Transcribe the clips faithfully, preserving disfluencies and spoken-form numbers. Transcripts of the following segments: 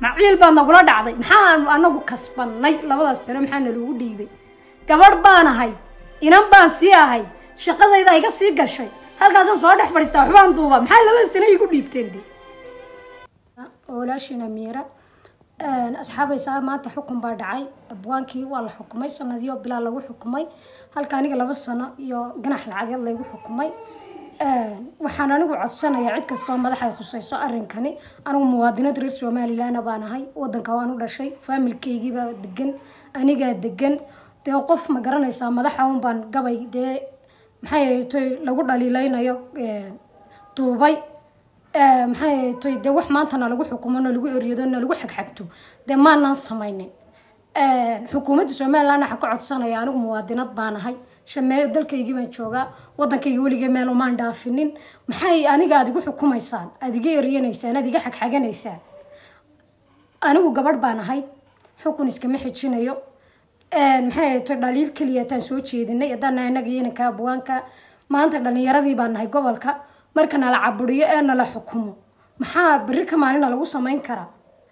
معيل بان نقول دعدي محان أنا جو كسبناي لبض السنة محان لو ديبي قبر بان هاي إنام بان سيا هاي شقة إذا يقصي قشي هل كاسم صار ده فرست حبان طوبة محل لبض السنة يقول ديبتين دي ولا شيء نميرة أصحابي سا ما تحكم بردعي أبوانكي ولا حكومي سنة ديو بلا لو حكومي هل كان يقول لبض السنة يو جناح العقل لو حكومي waxaan anigu codsanayaa cid kasta oo madaxa ay khusayso arinkani anigu muwaadinad reer Soomaaliland baan ahay wadanka waan u dhashay familkaygi baa degan aniga degan tii qof ma garanaysa madaxa uun baan gabay de maxay toy lagu dhaliilaynayo duubay ee maxay toy de wax maanta lagu xukumo lagu eriyado lagu xagxagto de maanan sameeynin ee xukuumadda Soomaaliland waxa ka codsanaya anigu muwaadinad baan ahay shameeyo dalkaygi baan joogaa wadankayga waliga meel uma dhaafinin maxay aniga adigu xukumaysaan adiga eriyenaysaan adiga xagxaganaysaan anigu gabadh baan ahay xukun iska ma xijinayo ee maxay to dhaliil kaliya tan soo jeedinay hadana anaga inanka abwaanka maanta dhalinyaradii baan nahay gobolka markana la caburiyo ee nala xukumo maxaa bari ka maalin lagu sameyn karaa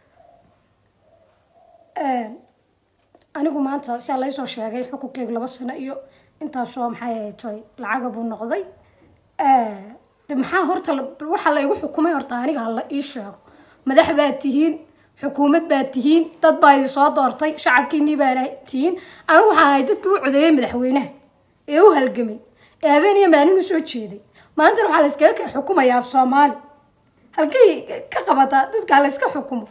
ee anigu maanta si la soo sheegay xukunkayga laba sano iyo inta soo maxay toy lacag buu noqday ee maxaa horta waxa la igu xukumay horta aniga la ii sheego madax baa tihiin xukuumad baa tihiin dad baa soo doortay shacabkiini baa tihiin anigu waxaan ay dadku u codeeyay madaxweynaha ee u halgamay ee habeenaya maalin soo jeeday maanta waxa la iskaga xukumayaa af Soomaali halkii ka qabata dadka la iska xukumo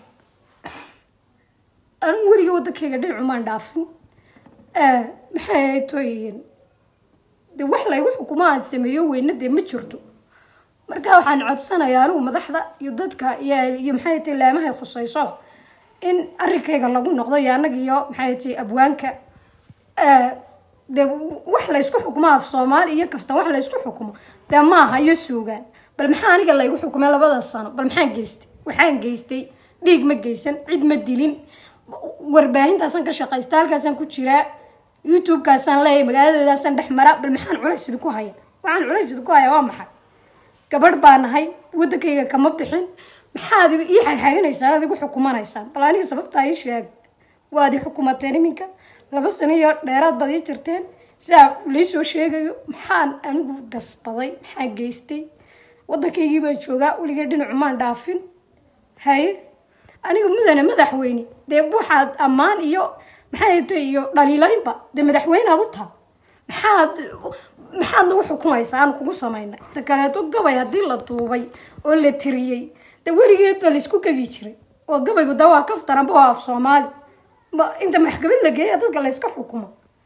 anigu wariga wadankayga dhinac uma dhaafin ee maxay toyin de wax la igu xukumaa sameeyo weynade ma jirto marka waxaan codsanayaa anigu madaxda iyo dadka iyo maxay tahay laamaha khusayso in arrinkayga lagu noqdo yaanaga iyo maxay tahay abwaanka ee de wax la isku xukumaa af Soomaali iyo kaftan wax la isku xukumo de ma aha iyo suugaan bal maxaa aniga la igu xukumay labada sano bal maxaan geystay waxaan geystay dhiig ma geysan cid ma dilin warbaahintaasaan ka shaqaystaa halkaasaan ku jiraa YouTube kaasan leeyahay magaaladaasaan dhex mara bal maxaan culays ku haya waxaan culays ku haya waa maxay gabadh baan ahay wadankayga kama bixin maxaad ii xagxaganaysaa adigu xukumanaysaa bal aniga sababta ay sheeg waad xukumateen iminka laba sano iyo dheeraad baad ii jirteen saa la soo sheegayo maxaan anigu gasbaday maxaan geystay wadankayga baan joogaa waliga dhinac uma dhaafin hay aniga mudane madaxweyne de waxaad amaan iyo maxay tahay iyo dhaliilaynba de madaxweynaad u taa maxaad maxaad ugu xukumaysaa aan kugu sameynay ta kale to gabay hadii la duubay oo la tiriyay de warigeed baa la isku gabi jiray oo gabaygu dawaa kaftaran baa af Soomaali ma inta maxkamad la geeyay dadka la iska xukumo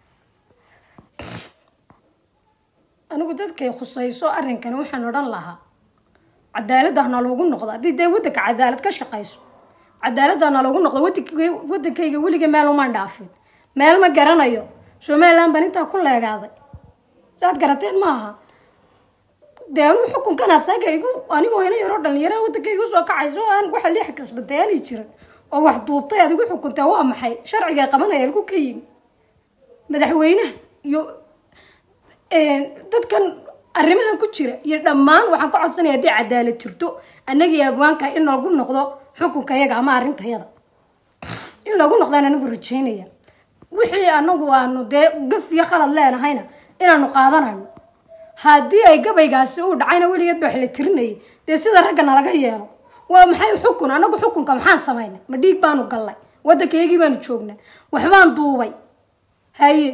anigu dadkay khusayso arrinkan waxaan oran lahaa cadaaladna loogu noqdo hadii de wadanka cadaalad ka shaqayso cadaaladna loogu noqdo wadankayga waliga meel uma dhaafin meel ma garanayo Soomaaliland baan inta ku leegaaday saad garateen maaha deenu xukunkan aad saagaygu anigu inay yaro dhalinyaro wadankayga soo kacayso aan waxa lix kasbateen jiray oo wax duubtay adigu xukunta waa maxay sharciga qabanaya ku kayim madaxweynaha iyo ee dadkan arrimahan ku jira iyo dhammaan waxaan ka codsanayaa hadii cadaalad jirto anaga abwaanka in lagu noqdo xukunkayaga ama arintayada in lagu noqdaan anigu rajeynaya wixii anagu aanu de gaf iyo khalad leenahayna inaanu qaadanayno hadii ay gabaygaasi u dhacayna waligeed baa xil tirinay de sida ragana laga yeelo waa maxay xukun anagu xukunka maxaan sameeynaa ma dhiig baanu galay wadankaygi baanu joognaa waxbaan duubay haye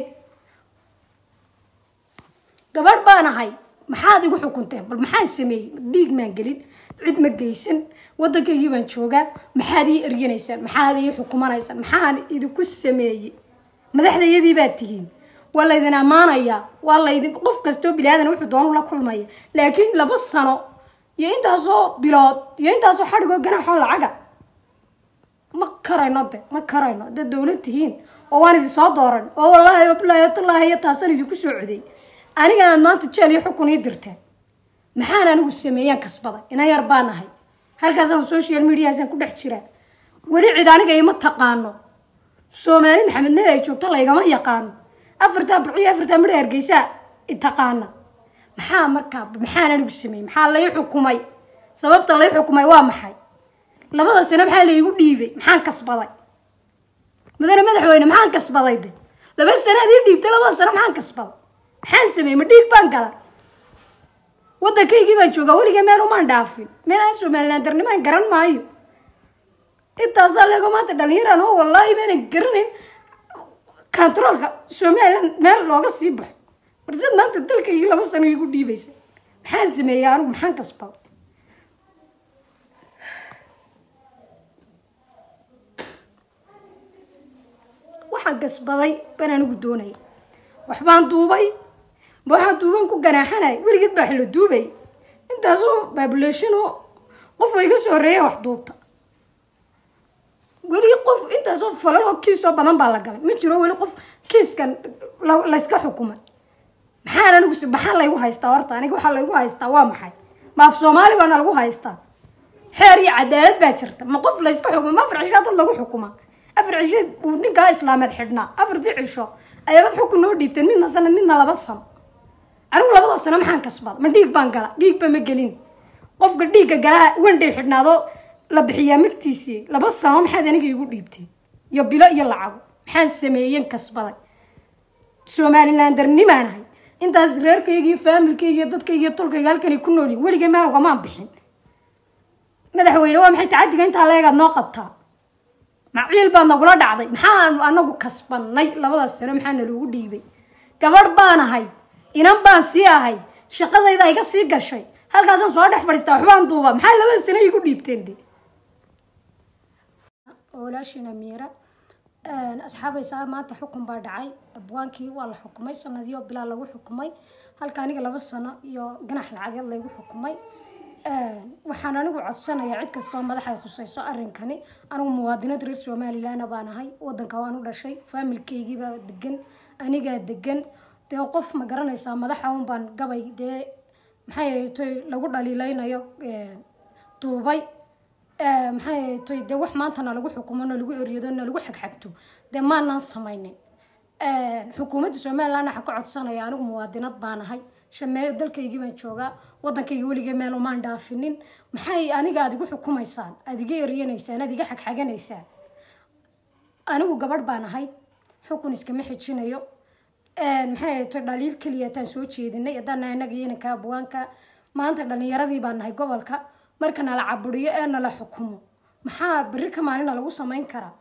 gabadh baan ahay maxaad igu xukunteen bal maxaan sameeyay dhiig ma galin cid ma geysan wadankaygi baan joogaa maxaad ii eryanaysan maxaad ii xukumanaysan maxaan idinku sameeyay madaxdayadii baad tihiin wala idin amaanaya wala idin qof kasto bilaadan wuxuu doon la kulmay laakiin laba sano iyo intaas oo bilood iyo intaas oo xadhigo ganaxo lacaga ma karayno de ma karayno dad dawladtihiin oo waan idin soo dooran oo wallahi wallahi tallahi taasan idinku soo coday aniga aan maanta jeel iyo xukun ii dirteen maxaan anigu sameeyaan kasbaday ina yar baan ahay halkaas aan social media aan ku dhex jiraa wali cid aniga ima taqaano Soomaali maxamed meeday joogto la igama yaqaan afarta burciyo afarta midh Hargeysa itaqaana maxaa markaa maxaan anigu sameeyay maxaa la xukumay sababta la xukumay waa maxay labada sano maxaa la igu dhiibay maxaan kasbaday mudane madaxweyne maxaan kasbaday de laba sano aad ii dhiibtay labada sano maxaan kasbaday maxaan sameeyey ma dhiig baan galay waddankaygii baan joogaa weligay meel umaan dhaafin meel aan Somaliland darnimaan garan maayo intaasaa leego maanta dhalinyaraan oo wallaahi baanan garanayn kantaroolka Somaliland meel looga sii baxo marsad maanta dalkaygii laba sano igu dhiibaysay maxaan sameeyey anigu maxaan kasbaday waxaan kasbaday baan anigu doonay waxbaan duubay waxaan duuban ku ganaaxanay weligeed baa xillo duubay intaasoo population oo qof ay ka soo horeeyay wax duubta weli qof intaasoo falal oo kiisoo badan baa la galay ma jiro weli qof kiiskan la iska xukumay maxaan anigu si maxaa laygu haystaa horta aniga waxaa laygu haystaa waa maxay ma af Soomaali baana lagu haystaa xeer iyo cadaalad baa jirta ma qof la iska xukumay ma afar cisho dad lagu xukumaa afar cisho uu ninka islaameed xidhnaa afartii cisho ayaad xukun noo dhiibteen midna sana midna laba sano anigu labada sano maxaan kasbaday ma dhiig baan gala dhiig ba ma gelin qofka dhiigga galaa wandhay xidhnaado la bixiyaa magtiisii laba sano maxaad aniga igu dhiibtay iyo bilo iyo lacag maxaan sameeyeen kasbaday Somaliland darnimaanahay intaas reerkayga iyo familkayga iyo dadkayga iyo tolkayga halkan ku nool yihiin weligay meel uga maan bixin madaxweyne waa maxay tacadiga inta leegaad noo qabtaa maciil baa nagula dhacday maxaan anagu kasbanay labada sano maxaan lagu dhiibay gabadh baan ahay inan baan sii ahay shaqadayda iga sii gashay halkaasaan soo dhex fadhiistaa waxbaan duubaa maxaa labada sano igu dhiibteen de walaashina miira asxaabay saa maanta xukun baa dhacay abwaankii waa la xukumay sanadiyo bilaa lagu xukumay halka aniga laba sano iyo ganax lacageed lagu xukumay waxaan anigu codsanayaa cid kasta oo madax ay khusayso arrinkani anigu muwaadinad reer Somaliland baan ahay wadanka waan u dhashay familkeygii baa degan aniga degan de qof ma garanaysaa madaxa un baan gabay de maxay toy lagu dhaliilaynayo duubay maxay toy de wax maanta lagu xukumo lagu eriyado lagu xagxagto de maanaan sameeynin xukuumadda Somaliland waxa ka codsanaya anigu muwaadinad baan ahay shamee dalkaygii baan joogaa wadankayga weligay meel uma dhaafinin maxay aniga adigu xukumaysaan adiga eriyanaysaan adiga xagxaganaysaan anigu gabadh baan ahay xukun iska ma xijinayo maxay tahay dhaliil kaliya tan soo jeedinay hadana anaga yeena ka abwaanka maanta dhalinyaradii baan nahay gobolka marka nala caburiyo ee nala xukumo maxaa bari ka maalina lagu sameyn karaa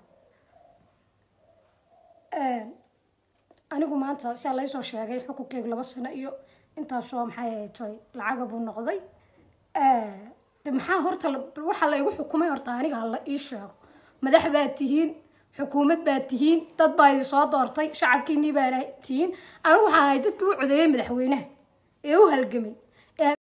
anigu maanta si la soo sheegay xukunkeyga laba sano iyo intaas oo maxay tahay lacag buu noqday ee maxaa horta waxa la igu xukumay horta aniga la ii sheego madax baa tihiin xukuumad baa tihiin dad baa soo doortay shacabkiinii baa tihiin anigu waxaan dadkii u codeeyay madaxweynaha ee u halgamay